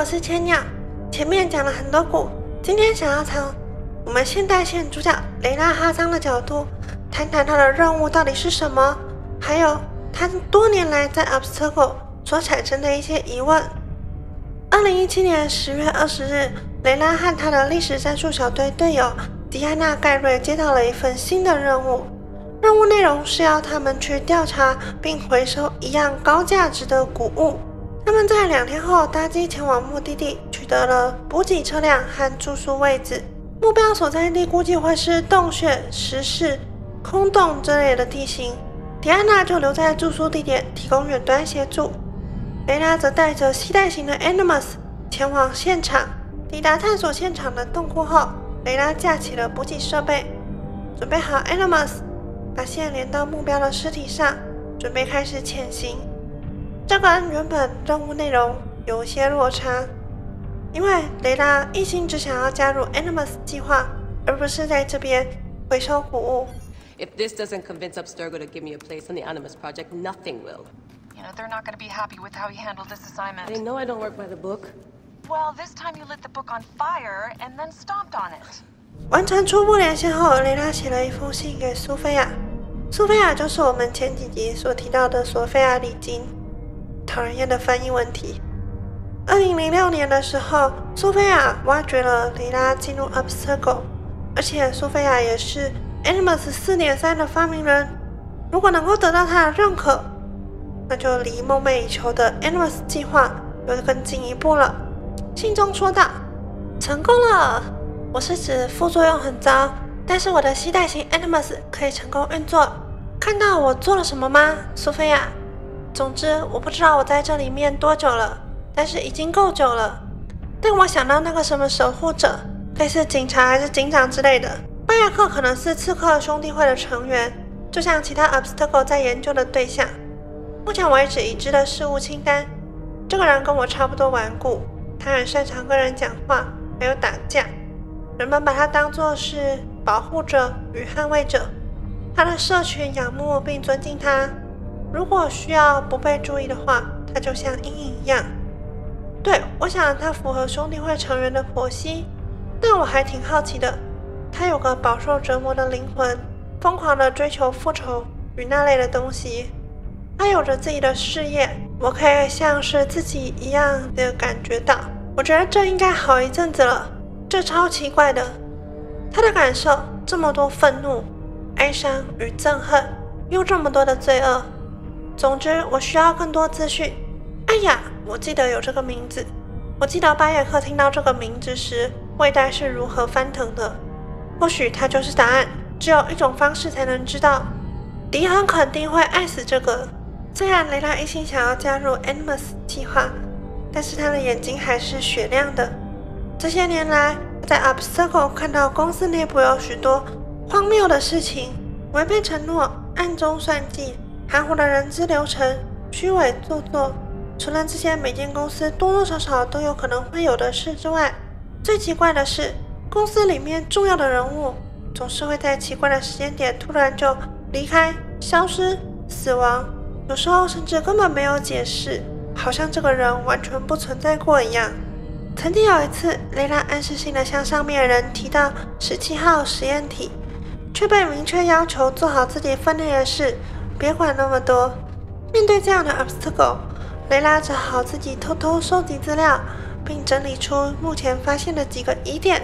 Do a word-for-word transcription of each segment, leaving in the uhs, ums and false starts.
是千鸟。前面讲了很多股，今天想要从我们现代线主角雷拉哈桑的角度，谈谈他的任务到底是什么，还有他多年来在 Obstacle 所产生的一些疑问。二零一七年十月二十日，雷拉和他的历史战术小队队友迪安娜·盖瑞接到了一份新的任务，任务内容是要他们去调查并回收一样高价值的谷物。他们在两天后搭机前往目的地，取得了补给车辆和住宿位置。目标所在地估计会是洞穴、石室、空洞这类的地形。迪安娜就留在住宿地点提供远端协助，雷拉则带着携带型的 Animus 前往现场。抵达探索现场的洞窟后，雷拉架起了补给设备，准备好 Animus， 把线连到目标的尸体上，准备开始潜行。这跟原本任务内容有一些落差，因为雷拉一心只想要加入 Animus 计划，而不是在这边回收谷物。 If this doesn't convince Abstergo to give me a place on the Animus project, nothing will. You know, they're not going to be happy with how you handled this assignment. They know I don't work by the book. Well, this time you lit the book on fire and then stomped on it. 完成初步连线后，雷拉写了一封信给苏菲亚。苏菲亚就是我们前几集所提到的索菲亚·里金。讨人厌的翻译问题。二零零六年的时候，苏菲亚挖掘了雷拉进入 Obstacle， 而且苏菲亚也是 Animus 四点三 的发明人。如果能够得到她的认可，那就离梦寐以求的 Animus 计划又更进一步了。信中说道：“成功了！我是指副作用很糟，但是我的携带型 Animus 可以成功运作。看到我做了什么吗，苏菲亚？总之，我不知道我在这里面多久了，但是已经够久了。但我想到那个什么守护者，类似警察还是警长之类的，巴亚克可能是刺客兄弟会的成员，就像其他 Obstacle 在研究的对象。目前为止已知的事物清单，这个人跟我差不多顽固，他很擅长跟人讲话，还有打架。人们把他当作是保护者与捍卫者，他的社群仰慕并尊敬他。如果需要不被注意的话，他就像阴影一样。对，我想他符合兄弟会成员的剖析，但我还挺好奇的，他有个饱受折磨的灵魂，疯狂地追求复仇与那类的东西。他有着自己的事业，我可以像是自己一样的感觉到。我觉得这应该好一阵子了，这超奇怪的。他的感受这么多愤怒、哀伤与憎恨，又这么多的罪恶。总之，我需要更多资讯。哎呀，我记得有这个名字。我记得巴耶克听到这个名字时，胃袋是如何翻腾的。或许它就是答案，只有一种方式才能知道。迪很肯定会爱死这个。虽然雷拉一心想要加入 Animus 计划，但是他的眼睛还是雪亮的。这些年来，在 Obstacle 看到公司内部有许多荒谬的事情，违背承诺、暗中算计、含糊的人资流程、虚伪做作。除了这些每间公司多多少少都有可能会有的事之外，最奇怪的是，公司里面重要的人物总是会在奇怪的时间点突然就离开、消失、死亡，有时候甚至根本没有解释，好像这个人完全不存在过一样。曾经有一次，雷拉暗示性的向上面的人提到十七号实验体，却被明确要求做好自己分内的事，别管那么多。面对这样的 obstacle， 雷拉只好自己偷偷收集资料，并整理出目前发现的几个疑点。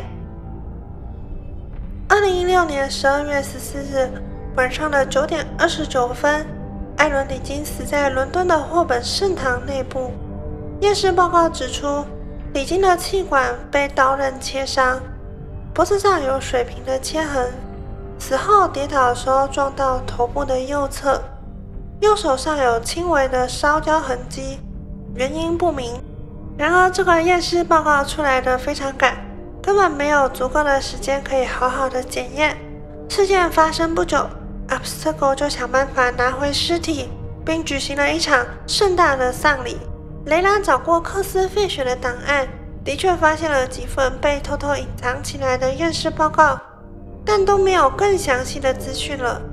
二零一六年十二月十四日晚上的九点二十九分，艾伦已经死在伦敦的霍本圣堂内部。验尸报告指出，李金的气管被刀刃切伤，脖子上有水平的切痕，死后跌倒的时候撞到头部的右侧，右手上有轻微的烧焦痕迹，原因不明。然而这个验尸报告出来的非常赶，根本没有足够的时间可以好好的检验。事件发生不久， Obstacle 就想办法拿回尸体，并举行了一场盛大的丧礼。雷拉找过科斯费雪的档案，的确发现了几份被偷偷隐藏起来的验尸报告，但都没有更详细的资讯了。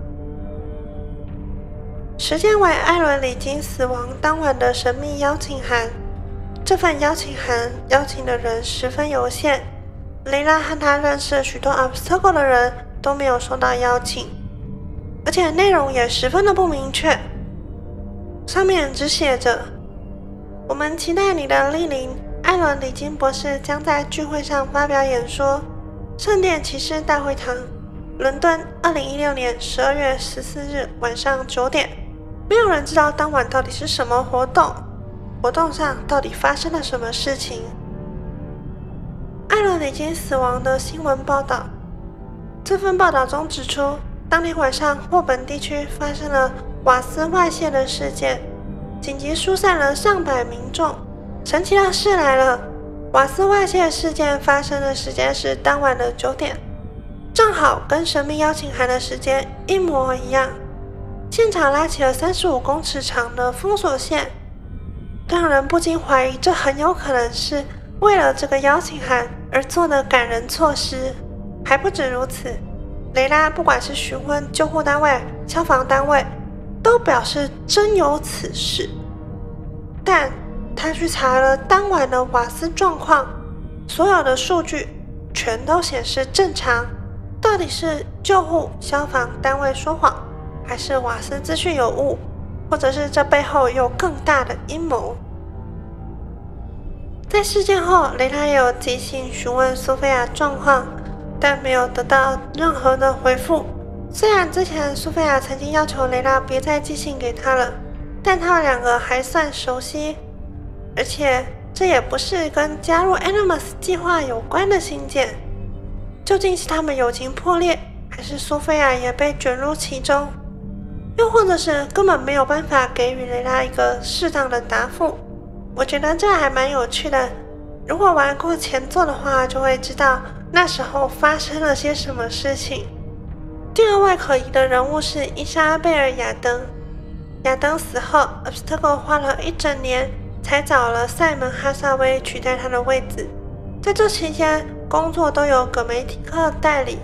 时间为艾伦李金死亡当晚的神秘邀请函， 这份邀请函邀请的人十分有限，雷拉和他认识许多 Abstergo 的人都没有收到邀请，而且内容也十分的不明确。上面只写着：我们期待你的莅临，艾伦·李金博士将在聚会上发表演说。圣殿骑士大会堂，伦敦，二零一六年十二月十四日晚上九点。没有人知道当晚到底是什么活动，活动上到底发生了什么事情。艾伦已经死亡的新闻报道，这份报道中指出，当天晚上霍本地区发生了瓦斯外泄的事件，紧急疏散了上百民众。神奇的事来了，瓦斯外泄事件发生的时间是当晚的九点，正好跟神秘邀请函的时间一模一样。现场拉起了三十五公尺长的封锁线，让人不禁怀疑这很有可能是为了这个邀请函而做的感人措施。还不止如此，雷拉不管是询问救护单位、消防单位，都表示真有此事。但他去查了当晚的瓦斯状况，所有的数据全都显示正常。到底是救护、消防单位说谎，还是瓦斯资讯有误，或者是这背后有更大的阴谋？在事件后，雷拉也有寄信询问苏菲亚状况，但没有得到任何的回复。虽然之前苏菲亚曾经要求雷拉别再寄信给他了，但他们两个还算熟悉，而且这也不是跟加入 Animus 计划有关的信件。究竟是他们友情破裂，还是苏菲亚也被卷入其中？又或者是根本没有办法给予雷拉一个适当的答复？我觉得这还蛮有趣的。如果玩过前作的话，就会知道那时候发生了些什么事情。第二位可疑的人物是伊莎贝尔·亚登。亚登死后 ，Abstergo 花了一整年才找了塞门·哈萨威取代他的位置。在这期间，工作都由葛梅提克代理。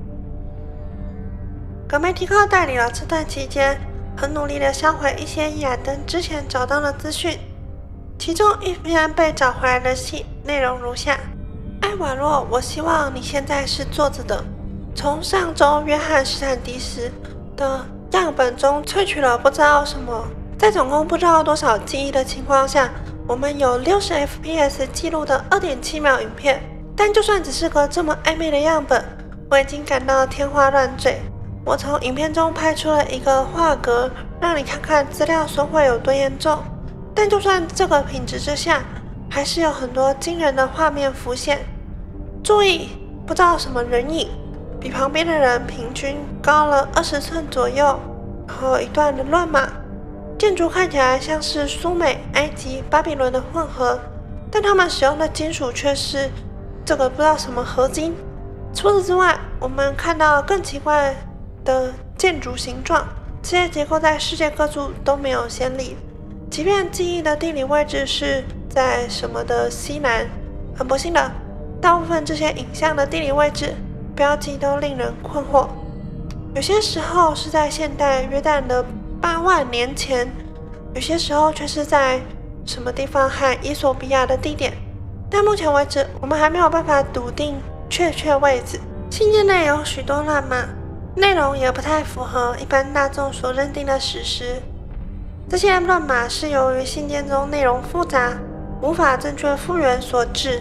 葛梅提克代理了这段期间，很努力地销毁一些亚登之前找到的资讯。其中一篇被找回来的信内容如下：艾瓦洛，我希望你现在是坐着的。从上周约翰史坦迪斯的样本中萃取了不知道什么，在总共不知道多少记忆的情况下，我们有 六十 F P S 记录的 二点七秒影片。但就算只是个这么暧昧的样本，我已经感到天花乱坠。我从影片中拍出了一个画格，让你看看资料损毁有多严重。但就算这个品质之下，还是有很多惊人的画面浮现。注意，不知道什么人影，比旁边的人平均高了二十寸左右，然后一段的乱码。建筑看起来像是苏美、埃及、巴比伦的混合，但他们使用的金属却是这个不知道什么合金。除此之外，我们看到更奇怪的建筑形状，这些结构在世界各处都没有先例。即便记忆的地理位置是在什么的西南，很不幸的，大部分这些影像的地理位置标记都令人困惑。有些时候是在现代约旦的八万年前，有些时候却是在什么地方和伊索比亚的地点。但目前为止，我们还没有办法笃定确切位置。信件内有许多乱码，内容也不太符合一般大众所认定的史实。这些乱码是由于信件中内容复杂，无法正确复原所致。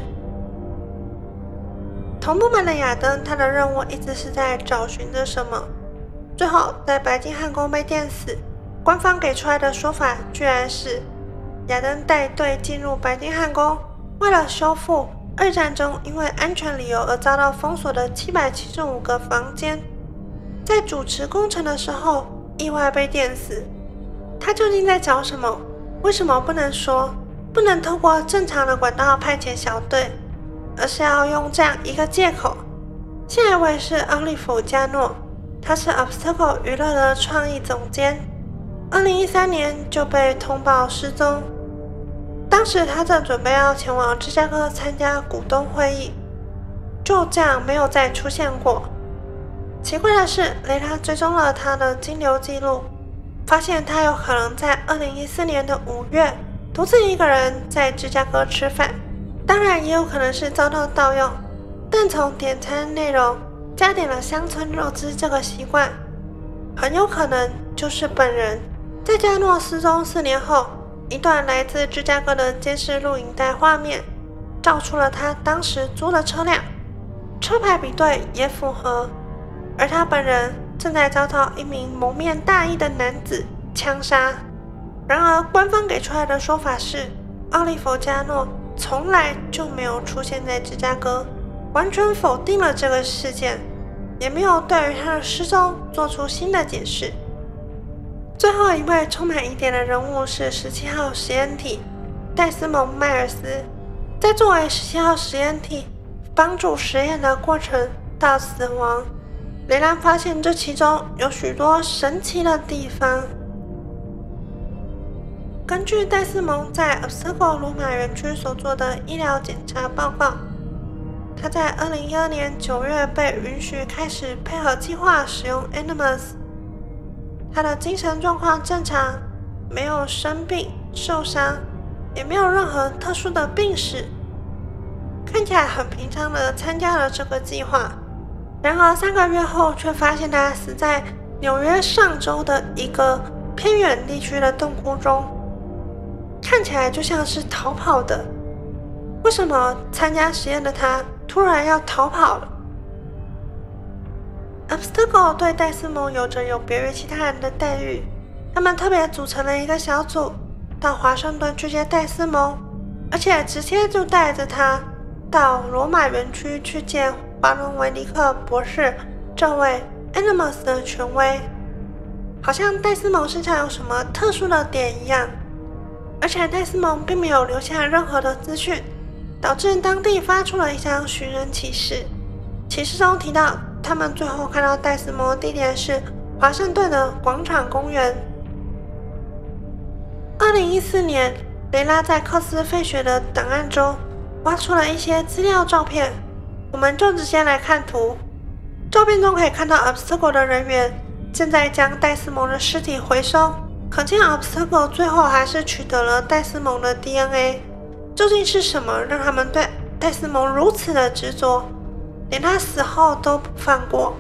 同部门的亚登，他的任务一直是在找寻着什么。最后，在白金汉宫被电死，官方给出来的说法居然是亚登带队进入白金汉宫，为了修复二战中因为安全理由而遭到封锁的七百七十五个房间，在主持工程的时候意外被电死。他究竟在找什么？为什么不能说，不能透过正常的管道派遣小队，而是要用这样一个借口？下一位是奥利弗·加诺，他是 Abstergo 娱乐的创意总监，二零一三年就被通报失踪。当时他正准备要前往芝加哥参加股东会议，就这样没有再出现过。奇怪的是，雷拉追踪了他的金流记录，发现他有可能在二零一四年的五月独自一个人在芝加哥吃饭，当然也有可能是遭到盗用，但从点餐内容加点了乡村肉汁这个习惯，很有可能就是本人在加诺失踪四年后，一段来自芝加哥的监视录影带画面照出了他当时租的车辆，车牌比对也符合，而他本人正在遭到一名蒙面大衣的男子枪杀。然而官方给出来的说法是，奥利弗·加诺从来就没有出现在芝加哥，完全否定了这个事件，也没有对于他的失踪做出新的解释。最后一位充满疑点的人物是十七号实验体戴斯蒙·迈尔斯。在作为十七号实验体帮助实验的过程到死亡，雷拉发现这其中有许多神奇的地方。根据戴斯蒙在 Abstergo 罗马园区所做的医疗检查报告，他在二零一二年九月被允许开始配合计划使用 Animus。 他的精神状况正常，没有生病、受伤，也没有任何特殊的病史，看起来很平常的参加了这个计划。然而三个月后却发现他死在纽约上州的一个偏远地区的洞窟中，看起来就像是逃跑的。为什么参加实验的他突然要逃跑了？ Abstergo 对戴斯蒙有着有别于其他人的待遇，他们特别组成了一个小组到华盛顿去接戴斯蒙，而且直接就带着他到罗马园区去见华伦维尼克博士这位 Animus 的权威，好像戴斯蒙身上有什么特殊的点一样。而且戴斯蒙并没有留下任何的资讯，导致当地发出了一张寻人启事。启事中提到，他们最后看到戴斯蒙的地点是华盛顿的广场公园。二零一四年，雷拉在克斯费雪的档案中挖出了一些资料照片，我们就直接来看图。照片中可以看到 Abstergo 的人员正在将戴斯蒙的尸体回收，可见 Abstergo 最后还是取得了戴斯蒙的 D N A。 究竟是什么让他们对戴斯蒙如此的执着，连他死后都不放过？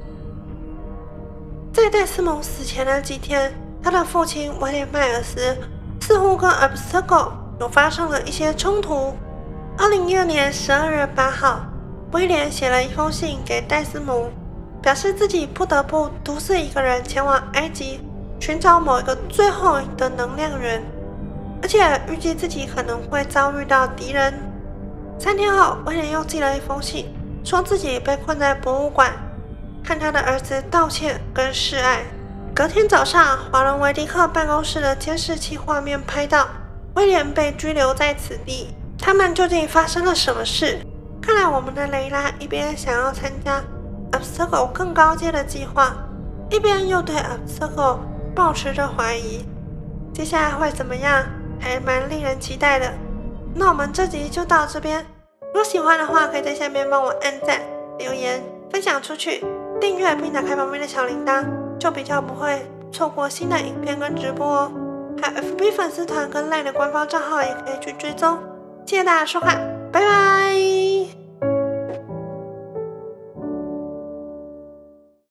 在戴斯蒙死前的几天，他的父亲威廉·迈尔斯似乎跟 Abstergo 有发生了一些冲突。二零一二年十二月八号，威廉写了一封信给戴斯蒙，表示自己不得不独自一个人前往埃及寻找某一个最后的能量源，而且预计自己可能会遭遇到敌人。三天后，威廉又寄了一封信，说自己被困在博物馆，和他的儿子道歉跟示爱。隔天早上，华伦维迪克办公室的监视器画面拍到威廉被拘留在此地。他们究竟发生了什么事？看来我们的雷拉一边想要参加 Abstergo 更高阶的计划，一边又对 Abstergo 抱持着怀疑。接下来会怎么样，还蛮令人期待的。那我们这集就到这边，如果喜欢的话，可以在下面帮我按赞、留言、分享出去，订阅并打开旁边的小铃铛，就比较不会错过新的影片跟直播哦。还有 F B 粉丝团跟 LINE 的官方账号也可以去追踪。谢谢大家收看，拜拜。